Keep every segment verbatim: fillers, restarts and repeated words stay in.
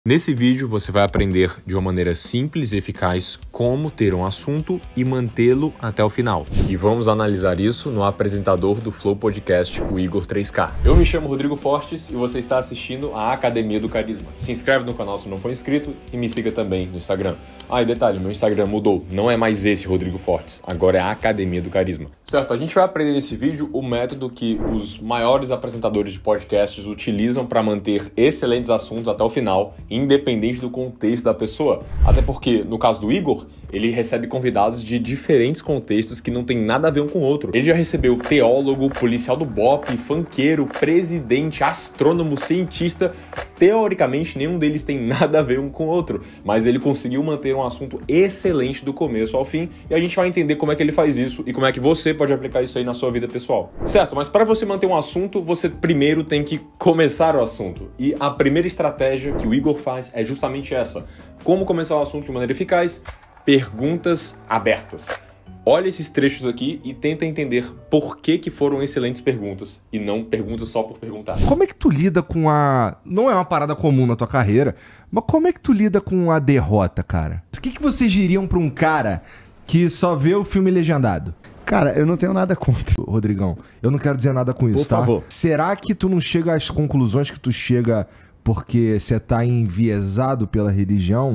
Nesse vídeo você vai aprender de uma maneira simples e eficaz como ter um assunto e mantê-lo até o final. E vamos analisar isso no apresentador do Flow Podcast, o Igor três K. Eu me chamo Rodrigo Fortes e você está assistindo a Academia do Carisma. Se inscreve no canal se não for inscrito e me siga também no Instagram. Ah, e detalhe, meu Instagram mudou. Não é mais esse Rodrigo Fortes, agora é a Academia do Carisma. Certo, a gente vai aprender nesse vídeo o método que os maiores apresentadores de podcasts utilizam para manter excelentes assuntos até o final, independente do contexto da pessoa. Até porque, no caso do Igor, ele recebe convidados de diferentes contextos que não tem nada a ver um com o outro. Ele já recebeu teólogo, policial do B O P, funkeiro, presidente, astrônomo, cientista. Teoricamente, nenhum deles tem nada a ver um com o outro, mas ele conseguiu manter um assunto excelente do começo ao fim e a gente vai entender como é que ele faz isso e como é que você pode aplicar isso aí na sua vida pessoal. Certo, mas para você manter um assunto, você primeiro tem que começar o assunto. E a primeira estratégia que o Igor faz é justamente essa. Como começar o assunto de maneira eficaz? Perguntas abertas. Olha esses trechos aqui e tenta entender por que que foram excelentes perguntas e não perguntas só por perguntar. Como é que tu lida com a... Não é uma parada comum na tua carreira, mas como é que tu lida com a derrota, cara? O que que vocês diriam pra um cara que só vê o filme legendado? Cara, eu não tenho nada contra. Rodrigão, eu não quero dizer nada com isso, Por tá? favor. Será que tu não chega às conclusões que tu chega porque você tá enviesado pela religião?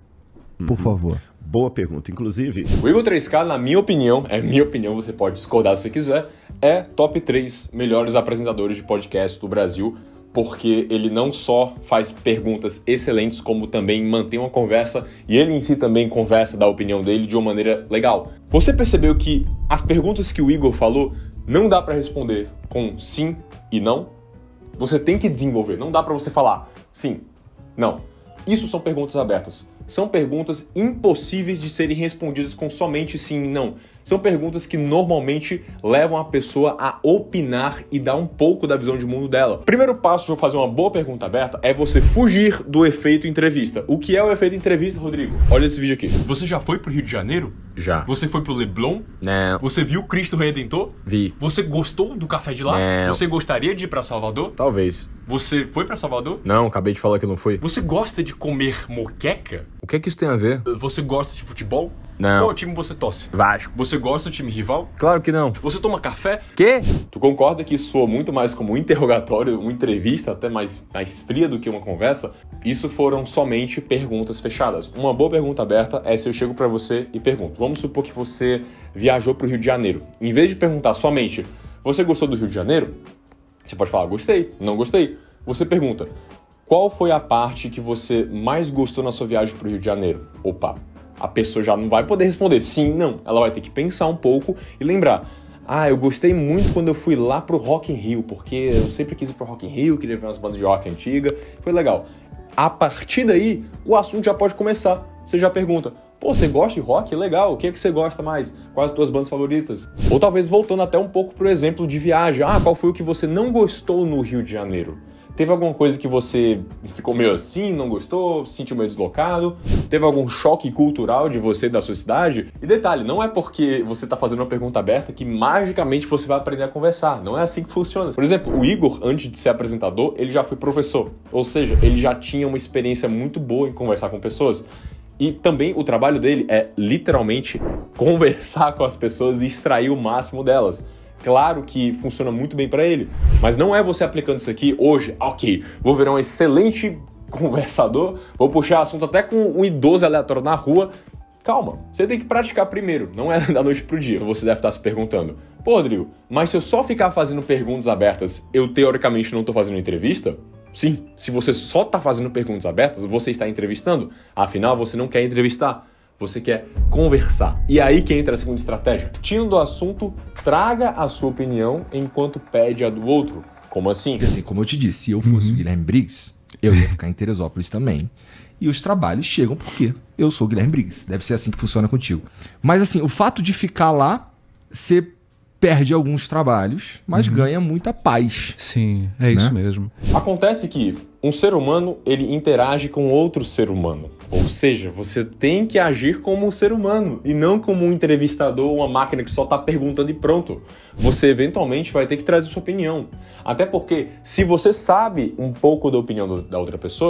Por Uhum. favor. Boa pergunta. Inclusive... O Igor três K, na minha opinião, é minha opinião, você pode discordar se você quiser, é top três melhores apresentadores de podcast do Brasil, porque ele não só faz perguntas excelentes, como também mantém uma conversa, e ele em si também conversa da opinião dele de uma maneira legal. Você percebeu que as perguntas que o Igor falou não dá para responder com sim e não? Você tem que desenvolver, não dá para você falar sim, não. Isso são perguntas abertas. São perguntas impossíveis de serem respondidas com somente sim e não. São perguntas que normalmente levam a pessoa a opinar e dar um pouco da visão de mundo dela. Primeiro passo de fazer uma boa pergunta aberta é você fugir do efeito entrevista. O que é o efeito entrevista, Rodrigo? Olha esse vídeo aqui. Você já foi pro Rio de Janeiro? Já. Você foi pro Leblon? Não. Você viu Cristo Redentor? Vi. Você gostou do café de lá? Não. Você gostaria de ir pra Salvador? Talvez. Você foi pra Salvador? Não, acabei de falar que não fui. Você gosta de comer moqueca? O que é que isso tem a ver? Você gosta de futebol? Não. Qual time você torce? Vasco. Você gosta do time rival? Claro que não. Você toma café? Quê? Tu concorda que isso soa muito mais como um interrogatório, uma entrevista até mais, mais fria do que uma conversa? Isso foram somente perguntas fechadas. Uma boa pergunta aberta é se eu chego pra você e pergunto. Vamos supor que você viajou pro Rio de Janeiro. Em vez de perguntar somente, você gostou do Rio de Janeiro? Você pode falar, gostei, não gostei. Você pergunta, qual foi a parte que você mais gostou na sua viagem pro Rio de Janeiro? Opa, a pessoa já não vai poder responder sim, não. Ela vai ter que pensar um pouco e lembrar. Ah, eu gostei muito quando eu fui lá pro Rock in Rio, porque eu sempre quis ir pro Rock in Rio, queria ver umas bandas de rock antiga, foi legal. A partir daí, o assunto já pode começar. Você já pergunta, pô, você gosta de rock? Legal, o que é que você gosta mais? Quais as tuas bandas favoritas? Ou talvez voltando até um pouco pro exemplo de viagem. Ah, qual foi o que você não gostou no Rio de Janeiro? Teve alguma coisa que você ficou meio assim, não gostou, se sentiu meio deslocado? Teve algum choque cultural de você, da sua cidade? E detalhe, não é porque você está fazendo uma pergunta aberta que magicamente você vai aprender a conversar. Não é assim que funciona. Por exemplo, o Igor, antes de ser apresentador, ele já foi professor. Ou seja, ele já tinha uma experiência muito boa em conversar com pessoas. E também o trabalho dele é literalmente conversar com as pessoas e extrair o máximo delas. Claro que funciona muito bem para ele, mas não é você aplicando isso aqui hoje, ok, vou virar um excelente conversador, vou puxar assunto até com um idoso aleatório na rua. Calma, você tem que praticar primeiro, não é da noite pro dia. Você deve estar se perguntando, pô, Rodrigo, mas se eu só ficar fazendo perguntas abertas, eu teoricamente não tô fazendo entrevista? Sim, se você só tá fazendo perguntas abertas, você está entrevistando, afinal você não quer entrevistar. Você quer conversar. E aí que entra a segunda estratégia. Partindo do assunto, traga a sua opinião enquanto pede a do outro. Como assim? Porque assim, como eu te disse, se eu fosse o Guilherme Briggs, eu ia ficar em Teresópolis também. E os trabalhos chegam porque eu sou o Guilherme Briggs. Deve ser assim que funciona contigo. Mas assim, o fato de ficar lá, você perde alguns trabalhos, mas Uhum. ganha muita paz. Sim, é isso Né? mesmo. Acontece que um ser humano, ele interage com outro ser humano. Ou seja, você tem que agir como um ser humano e não como um entrevistador ou uma máquina que só está perguntando e pronto. Você eventualmente vai ter que trazer sua opinião. Até porque, se você sabe um pouco da opinião do, da outra pessoa,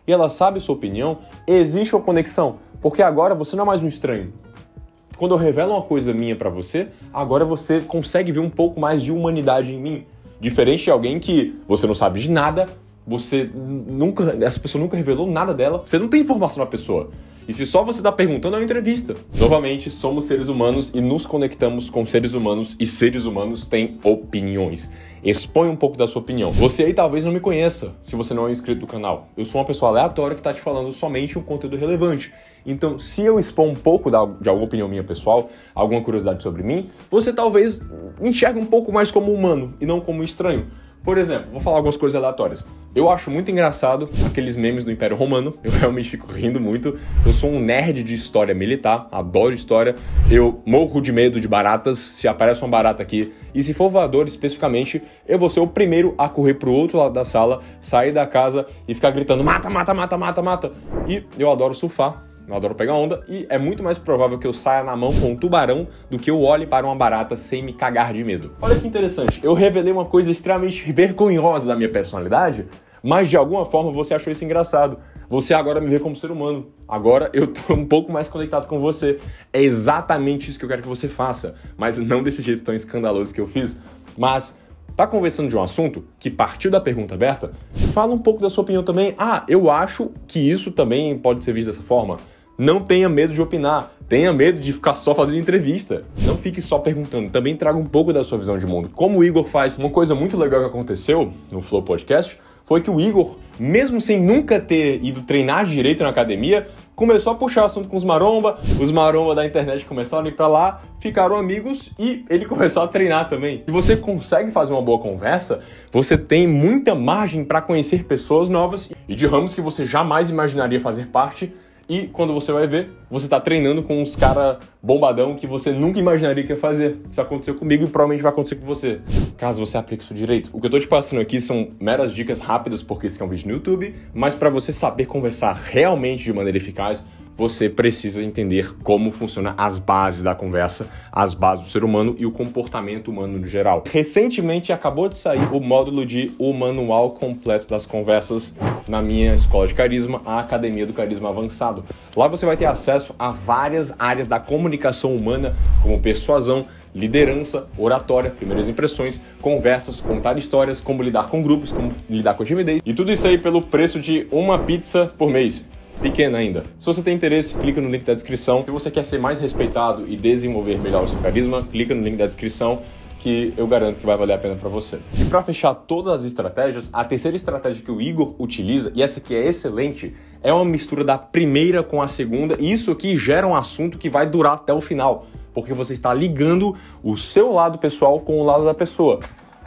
e ela sabe a sua opinião, existe uma conexão, porque agora você não é mais um estranho. Quando eu revelo uma coisa minha pra você, agora você consegue ver um pouco mais de humanidade em mim. Diferente de alguém que você não sabe de nada, você nunca, essa pessoa nunca revelou nada dela, você não tem informação da pessoa. E se só você está perguntando, é uma entrevista. Novamente, somos seres humanos e nos conectamos com seres humanos e seres humanos têm opiniões. Expõe um pouco da sua opinião. Você aí talvez não me conheça, se você não é inscrito do canal. Eu sou uma pessoa aleatória que está te falando somente um conteúdo relevante. Então, se eu expor um pouco de alguma opinião minha pessoal, alguma curiosidade sobre mim, você talvez enxergue um pouco mais como humano e não como estranho. Por exemplo, vou falar algumas coisas aleatórias. Eu acho muito engraçado aqueles memes do Império Romano. Eu realmente fico rindo muito. Eu sou um nerd de história militar, adoro história. Eu morro de medo de baratas, se aparece uma barata aqui. E se for voador especificamente, eu vou ser o primeiro a correr pro outro lado da sala, sair da casa e ficar gritando mata, mata, mata, mata, mata. E eu adoro surfar. Eu adoro pegar onda e é muito mais provável que eu saia na mão com um tubarão do que eu olhe para uma barata sem me cagar de medo. Olha que interessante, eu revelei uma coisa extremamente vergonhosa da minha personalidade, mas de alguma forma você achou isso engraçado. Você agora me vê como ser humano. Agora eu tô um pouco mais conectado com você. É exatamente isso que eu quero que você faça, mas não desse jeito tão escandaloso que eu fiz. Mas tá conversando de um assunto que partiu da pergunta aberta, fala um pouco da sua opinião também. Ah, eu acho que isso também pode ser visto dessa forma. Não tenha medo de opinar, tenha medo de ficar só fazendo entrevista. Não fique só perguntando, também traga um pouco da sua visão de mundo. Como o Igor faz, uma coisa muito legal que aconteceu no Flow Podcast foi que o Igor, mesmo sem nunca ter ido treinar direito na academia, começou a puxar assunto com os maromba, os maromba da internet começaram a ir pra lá, ficaram amigos e ele começou a treinar também. Se você consegue fazer uma boa conversa, você tem muita margem para conhecer pessoas novas e de ramos que você jamais imaginaria fazer parte. E quando você vai ver, você tá treinando com uns cara bombadão que você nunca imaginaria que ia fazer. Isso aconteceu comigo e provavelmente vai acontecer com você, caso você aplique isso direito. O que eu tô te passando aqui são meras dicas rápidas, porque esse aqui é um vídeo no YouTube, mas para você saber conversar realmente de maneira eficaz, você precisa entender como funcionam as bases da conversa, as bases do ser humano e o comportamento humano no geral. Recentemente acabou de sair o módulo de O Manual Completo das Conversas na minha escola de carisma, a Academia do Carisma Avançado. Lá você vai ter acesso a várias áreas da comunicação humana, como persuasão, liderança, oratória, primeiras impressões, conversas, contar histórias, como lidar com grupos, como lidar com timidez. E tudo isso aí pelo preço de uma pizza por mês. Pequena ainda. Se você tem interesse, clica no link da descrição. Se você quer ser mais respeitado e desenvolver melhor o seu carisma, clica no link da descrição que eu garanto que vai valer a pena para você. E para fechar todas as estratégias, a terceira estratégia que o Igor utiliza, e essa aqui é excelente, é uma mistura da primeira com a segunda, e isso aqui gera um assunto que vai durar até o final, porque você está ligando o seu lado pessoal com o lado da pessoa.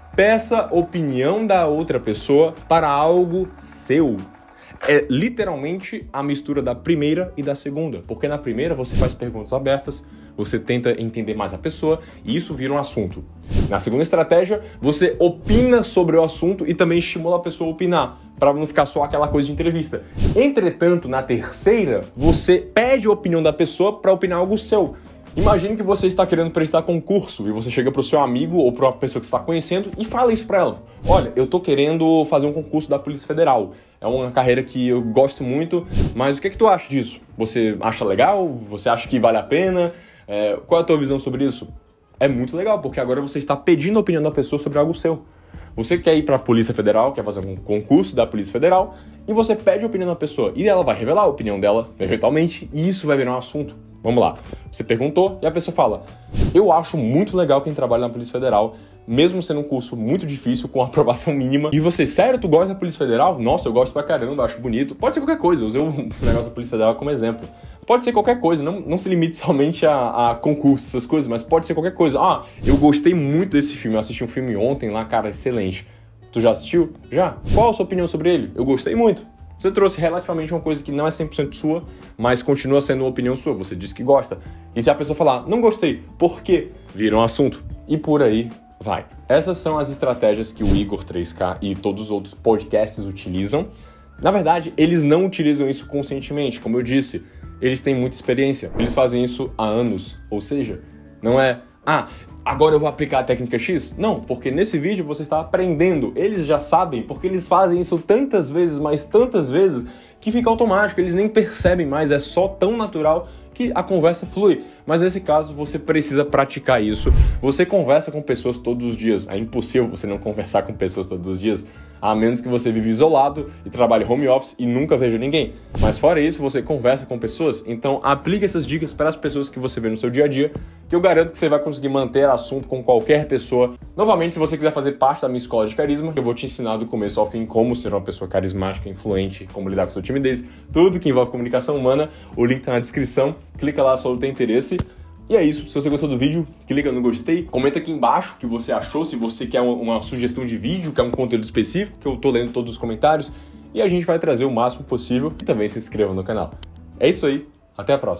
Peça opinião da outra pessoa para algo seu. É literalmente a mistura da primeira e da segunda, porque na primeira você faz perguntas abertas, você tenta entender mais a pessoa e isso vira um assunto. Na segunda estratégia, você opina sobre o assunto e também estimula a pessoa a opinar, para não ficar só aquela coisa de entrevista. Entretanto, na terceira, você pede a opinião da pessoa para opinar algo seu. Imagine que você está querendo prestar concurso e você chega para o seu amigo ou para uma pessoa que você está conhecendo e fala isso para ela. Olha, eu estou querendo fazer um concurso da Polícia Federal. É uma carreira que eu gosto muito, mas o que, é que tu acha disso? Você acha legal? Você acha que vale a pena? É, qual é a tua visão sobre isso? É muito legal, porque agora você está pedindo a opinião da pessoa sobre algo seu. Você quer ir para a Polícia Federal, quer fazer um concurso da Polícia Federal, e você pede a opinião da pessoa. E ela vai revelar a opinião dela, eventualmente, e isso vai virar um assunto. Vamos lá. Você perguntou e a pessoa fala: eu acho muito legal quem trabalha na Polícia Federal, mesmo sendo um curso muito difícil, com aprovação mínima. E você, sério, tu gosta da Polícia Federal? Nossa, eu gosto pra caramba, acho bonito. Pode ser qualquer coisa, eu usei o negócio da Polícia Federal como exemplo. Pode ser qualquer coisa, não, não se limite somente a, a concursos, essas coisas, mas pode ser qualquer coisa. Ah, eu gostei muito desse filme, eu assisti um filme ontem lá, cara, excelente. Tu já assistiu? Já. Qual a sua opinião sobre ele? Eu gostei muito. Você trouxe relativamente uma coisa que não é cem por cento sua, mas continua sendo uma opinião sua. Você disse que gosta. E se a pessoa falar, não gostei, por quê? Vira um assunto. E por aí vai. Essas são as estratégias que o Igor três K e todos os outros podcasts utilizam. Na verdade, eles não utilizam isso conscientemente. Como eu disse, eles têm muita experiência. Eles fazem isso há anos. Ou seja, não é... Ah, agora eu vou aplicar a técnica X? Não, porque nesse vídeo você está aprendendo. Eles já sabem, porque eles fazem isso tantas vezes, mas tantas vezes, que fica automático, eles nem percebem mais, é só tão natural que a conversa flui. Mas nesse caso, você precisa praticar isso. Você conversa com pessoas todos os dias. É impossível você não conversar com pessoas todos os dias, a menos que você vive isolado e trabalhe home office e nunca veja ninguém. Mas fora isso, você conversa com pessoas, então aplique essas dicas para as pessoas que você vê no seu dia a dia, que eu garanto que você vai conseguir manter assunto com qualquer pessoa. Novamente, se você quiser fazer parte da minha escola de carisma, eu vou te ensinar do começo ao fim como ser uma pessoa carismática, influente, como lidar com sua timidez, tudo que envolve comunicação humana. O link tá na descrição, clica lá se você tem interesse. E é isso, se você gostou do vídeo, clica no gostei, comenta aqui embaixo o que você achou, se você quer uma, uma sugestão de vídeo, quer um conteúdo específico, que eu tô lendo todos os comentários, e a gente vai trazer o máximo possível, e também se inscreva no canal. É isso aí, até a próxima!